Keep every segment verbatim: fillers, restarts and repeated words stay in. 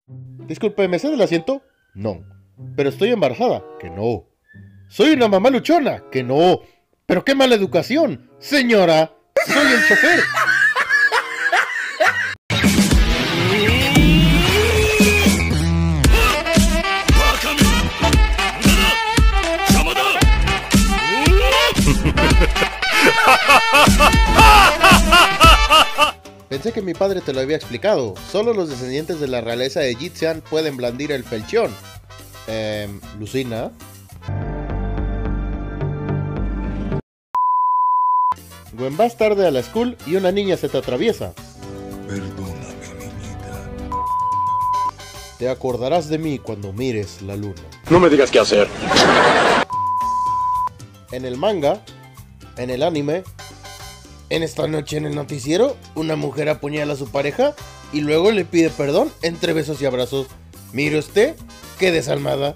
Disculpe, ¿me cede el asiento? No. ¿Pero estoy embarazada? Que no. ¿Soy una mamá luchona? Que no. ¿Pero qué mala educación? Señora, soy el chofer. Pensé que mi padre te lo había explicado. Solo los descendientes de la realeza egipcia pueden blandir el felchión. Eh, Lucina. Gwen, vas tarde a la school y una niña se te atraviesa. Perdóname, niñita. Te acordarás de mí cuando mires la luna. No me digas qué hacer. En el manga, en el anime, en esta noche en el noticiero, una mujer apuñala a su pareja y luego le pide perdón entre besos y abrazos. Mire usted, qué desalmada.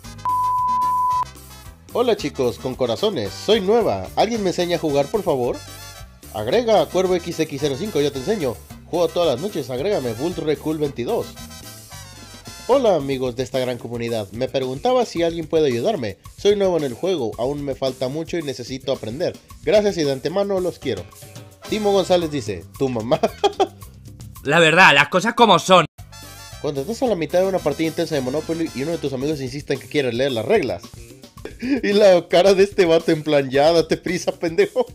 Hola chicos, con corazones, soy nueva. ¿Alguien me enseña a jugar, por favor? Agrega a Cuervo equis equis cero cinco, yo te enseño. Juego todas las noches, agrégame, Bultrecool veintidós. Hola amigos de esta gran comunidad, me preguntaba si alguien puede ayudarme. Soy nuevo en el juego, aún me falta mucho y necesito aprender. Gracias y de antemano los quiero. Timo González dice, ¿tu mamá? La verdad, las cosas como son. Cuando estás a la mitad de una partida intensa de Monopoly y uno de tus amigos insiste en que quiere leer las reglas. Y la cara de este vato en plan, ya date prisa, pendejo.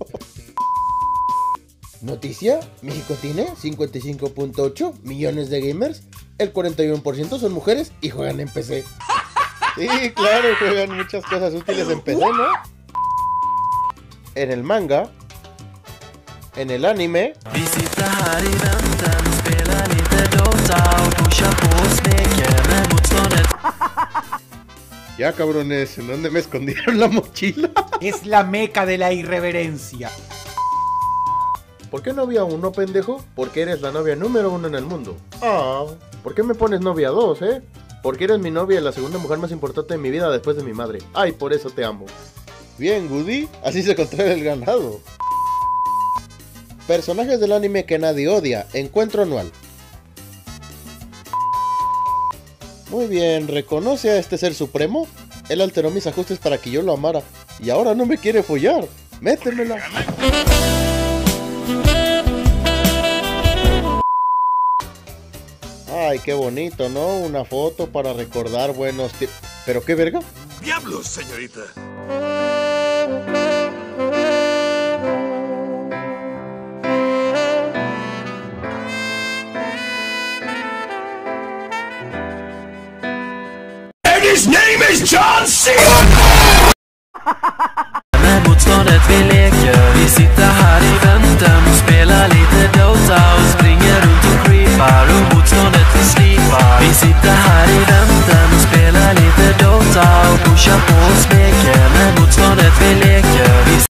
Noticia, México tiene cincuenta y cinco punto ocho millones de gamers, el cuarenta y uno por ciento son mujeres y juegan en P C. Sí, claro, juegan muchas cosas útiles en P C, ¿no? En el manga, en el anime, ya cabrones, ¿en dónde me escondieron la mochila? Es la meca de la irreverencia. ¿Por qué novia uno, pendejo? Porque eres la novia número uno en el mundo. Ah, ¿por qué me pones novia dos, eh? Porque eres mi novia y la segunda mujer más importante de mi vida después de mi madre. Ay, por eso te amo. Bien, Woody, así se controla el ganado. Personajes del anime que nadie odia. Encuentro anual. Muy bien, ¿reconoce a este ser supremo? Él alteró mis ajustes para que yo lo amara. Y ahora no me quiere follar. Métemela. Ay, qué bonito, ¿no? Una foto para recordar buenos tiempos. ¿Pero qué verga? ¡Diablos, señorita! And his name is John C.